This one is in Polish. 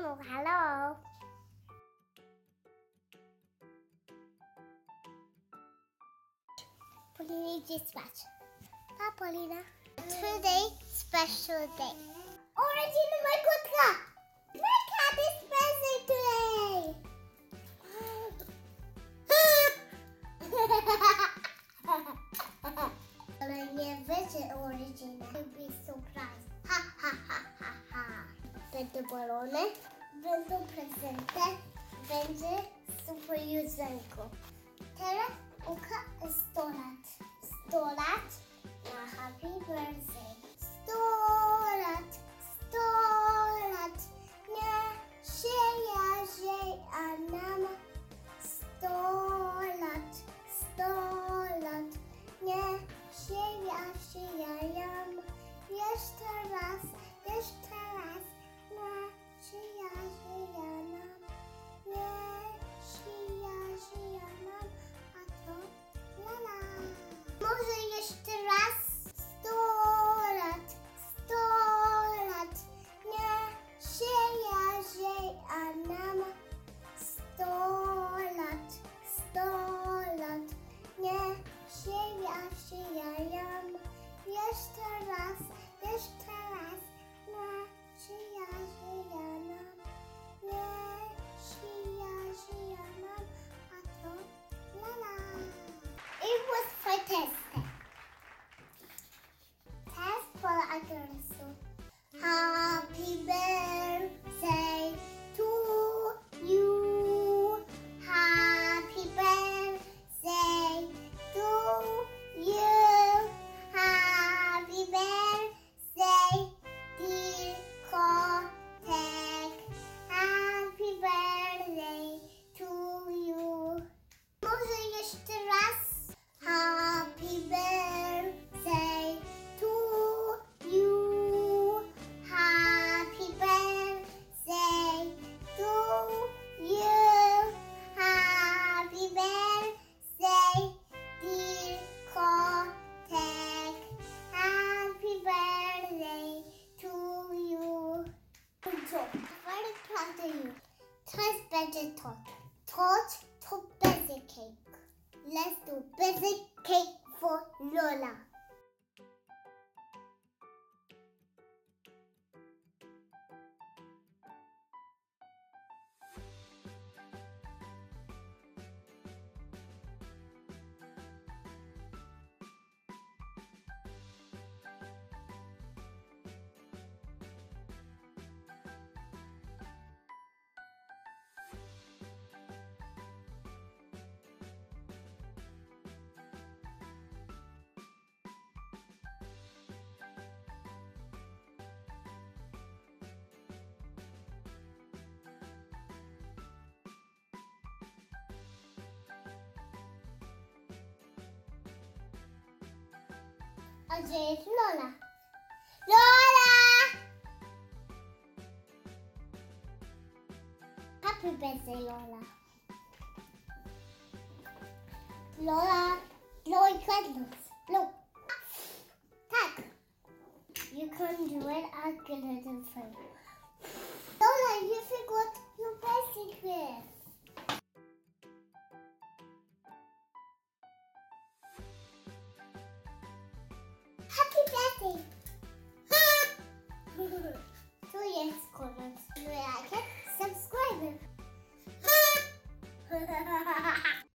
Hello. Polina idzie spać. Pa, Polina. Today, special day. Urodziny mojego kotka. My cat is busy today. Ale nie będzie urodziny. To be surprise. Ha, ha, ha, ha, ha. Będą balony, będą prezenty, będzie super jedzonko. Teraz Uka 100 lat. 100 lat na happy birthday. 100 lat, 100 lat. Nie żyje, a nam 100 lat, 100 lat. Nie żyje, nam. Jeszcze raz, jeszcze raz. Nie żyje, nam. Nie żyje, nam. A to lala. Może jeszcze raz. 100 lat, 100 lat. Nie żyje, a nam 100 lat, 100 lat. Nie żyje, nam. Jeszcze raz, jeszcze raz. Nie żyje, nam. Nie żyje, nam. A to lala. It was fantastic. Test for accuracy. Happy birthday to you. Happy birthday to you. Happy birthday, dear Kotek. Happy birthday to you. Może jeszcze raz. Happy birthday to you. Happy birthday to you. Happy birthday, dear Kotek. Happy birthday to you. Good job. Very proud of you. Today's birthday tort. Tort to birthday cake. Let's do birthday cake for Lola. A gdzie jest Lola? Lola! Happy birthday, Lola. Lola, blow candles. Blow. Tak. You can do it. I'll get it in front.